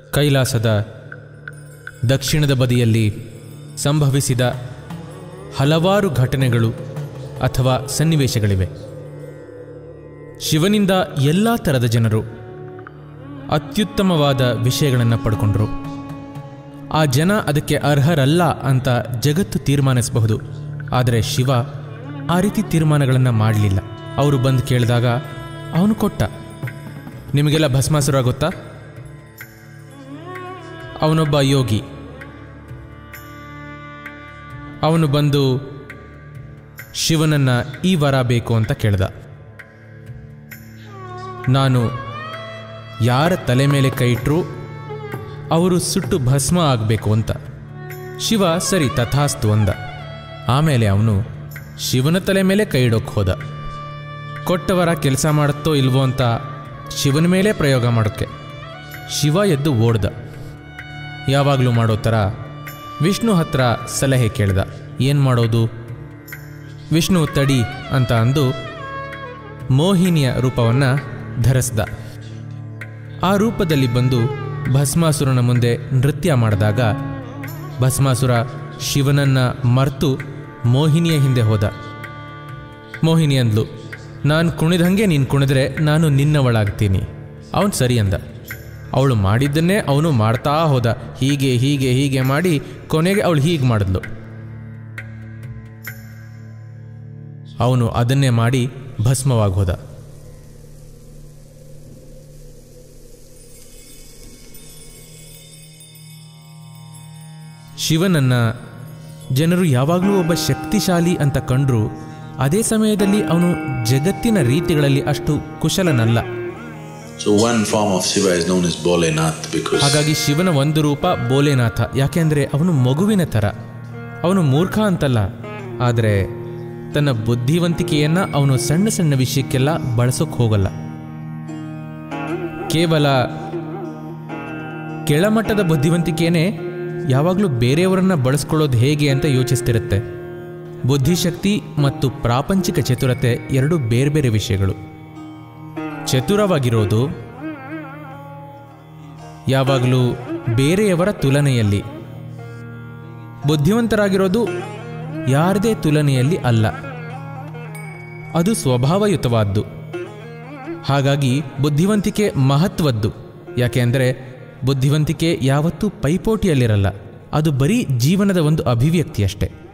ಕೈಲಾಸದ ದಕ್ಷಿಣದ ಬದಿಯಲ್ಲಿ ಸಂಭವಿಸಿದ ಹಲವಾರು ಘಟನೆಗಳು ಅಥವಾ ಸನ್ನಿವೇಶಗಳಿವೆ. ಶಿವನಿಂದ ಎಲ್ಲ ಥರದ ಜನರು ಅತ್ಯುತ್ತಮವಾದ ವಿಷಯಗಳನ್ನು ಪಡ್ಕೊಂಡ್ರು. ಆ ಜನ ಅದಕ್ಕೆ ಅರ್ಹರಲ್ಲ ಅಂತ ಜಗತ್ತು ತೀರ್ಮಾನಿಸಬಹುದು. ಆದರೆ ಶಿವ ಆ ರೀತಿ ತೀರ್ಮಾನಗಳನ್ನು ಮಾಡಲಿಲ್ಲ. ಅವರು ಬಂದು ಕೇಳಿದಾಗ ಅವನು ಕೊಟ್ಟ. ನಿಮಗೆಲ್ಲ ಭಸ್ಮಾಸುರ ಗೊತ್ತಾ? ಅವನೊಬ್ಬ ಯೋಗಿ. ಅವನು ಬಂದು ಶಿವನನ್ನು ಈ ವರ ಬೇಕು ಅಂತ ಕೇಳ್ದ. ನಾನು ಯಾರ ತಲೆ ಮೇಲೆ ಕೈ ಇಟ್ಟರೂ ಅವರು ಸುಟ್ಟು ಭಸ್ಮ ಆಗಬೇಕು ಅಂತ. ಶಿವ ಸರಿ ತಥಾಸ್ತು ಅಂದ. ಆಮೇಲೆ ಅವನು ಶಿವನ ತಲೆ ಮೇಲೆ ಕೈ ಇಡೋಕ್ಕೆ ಹೋದ. ಕೊಟ್ಟವರ ಕೆಲಸ ಮಾಡುತ್ತೋ ಇಲ್ವೋ ಅಂತ ಶಿವನ ಮೇಲೆ ಪ್ರಯೋಗ ಮಾಡೋಕ್ಕೆ. ಶಿವ ಎದ್ದು ಓಡ್ದ. ಯಾವಾಗಲೂ ಮಾಡೋ ಥರ ವಿಷ್ಣು ಹತ್ರ ಸಲಹೆ ಕೇಳ್ದ. ಏನು ಮಾಡೋದು? ವಿಷ್ಣು ತಡಿ ಅಂತ ಅಂದು ಮೋಹಿನಿಯ ರೂಪವನ್ನು ಧರಿಸ್ದ. ಆ ರೂಪದಲ್ಲಿ ಬಂದು ಭಸ್ಮಾಸುರನ ಮುಂದೆ ನೃತ್ಯ ಮಾಡಿದಾಗ ಭಸ್ಮಾಸುರ ಶಿವನನ್ನು ಮರೆತು ಮೋಹಿನಿಯ ಹಿಂದೆ ಹೋದ. ಮೋಹಿನಿ ಅಂದ್ಲು, ನಾನು ಕುಣಿದಂಗೆ ನೀನು ಕುಣಿದ್ರೆ ನಾನು ನಿನ್ನವಳಾಗ್ತೀನಿ. ಅವನು ಸರಿ ಅಂದ. ಅವಳು ಮಾಡಿದ್ದನ್ನೇ ಅವನು ಮಾಡ್ತಾ ಹೋದ. ಹೀಗೆ ಹೀಗೆ ಹೀಗೆ ಮಾಡಿ ಕೊನೆಗೆ ಅವಳು ಹೀಗೆ ಮಾಡಿದ್ಲು. ಅವನು ಅದನ್ನೇ ಮಾಡಿ ಭಸ್ಮವಾಗಿ ಹೋದ. ಶಿವನನ್ನ ಜನರು ಯಾವಾಗಲೂ ಒಬ್ಬ ಶಕ್ತಿಶಾಲಿ ಅಂತ ಕಂಡ್ರು. ಅದೇ ಸಮಯದಲ್ಲಿ ಅವನು ಜಗತ್ತಿನ ರೀತಿಗಳಲ್ಲಿ ಅಷ್ಟು ಕುಶಲನಲ್ಲ. ಹಾಗಾಗಿ ಶಿವನ ಒಂದು ರೂಪ ಬೋಲೆನಾಥ. ಯಾಕೆಂದರೆ ಅವನು ಮಗುವಿನ ಥರ. ಅವನು ಮೂರ್ಖ ಅಂತಲ್ಲ, ಆದರೆ ತನ್ನ ಬುದ್ಧಿವಂತಿಕೆಯನ್ನು ಅವನು ಸಣ್ಣ ಸಣ್ಣ ವಿಷಯಕ್ಕೆಲ್ಲ ಬಳಸೋಕೆ ಹೋಗಲ್ಲ. ಕೇವಲ ಕೆಳಮಟ್ಟದ ಬುದ್ಧಿವಂತಿಕೆಯೇ ಯಾವಾಗಲೂ ಬೇರೆಯವರನ್ನು ಬಳಸ್ಕೊಳ್ಳೋದು ಹೇಗೆ ಅಂತ ಯೋಚಿಸ್ತಿರುತ್ತೆ. ಬುದ್ಧಿಶಕ್ತಿ ಮತ್ತು ಪ್ರಾಪಂಚಿಕ ಚತುರತೆ ಎರಡು ಬೇರೆ ಬೇರೆ ವಿಷಯಗಳು. ಚತುರವಾಗಿರೋದು ಯಾವಾಗಲೂ ಬೇರೆಯವರ ತುಲನೆಯಲ್ಲಿ, ಬುದ್ಧಿವಂತರಾಗಿರೋದು ಯಾರದೇ ತುಲನೆಯಲ್ಲಿ ಅಲ್ಲ. ಅದು ಸ್ವಭಾವಯುತವಾದ್ದು. ಹಾಗಾಗಿ ಬುದ್ಧಿವಂತಿಕೆ ಮಹತ್ವದ್ದು. ಯಾಕೆ ಅಂದರೆ ಬುದ್ಧಿವಂತಿಕೆ ಯಾವತ್ತೂ ಪೈಪೋಟಿಯಲ್ಲಿರಲ್ಲ. ಅದು ಬರೀ ಜೀವನದ ಒಂದು ಅಭಿವ್ಯಕ್ತಿ ಅಷ್ಟೆ.